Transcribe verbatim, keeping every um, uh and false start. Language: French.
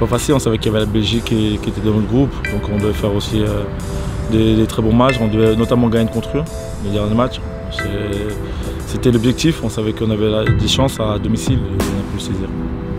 pas facile, on savait qu'il y avait la Belgique qui, qui était dans notre groupe, donc on devait faire aussi euh, des, des très bons matchs, on devait notamment gagner contre eux, les derniers matchs. C'était l'objectif, on savait qu'on avait des chances à domicile et on a pu le saisir.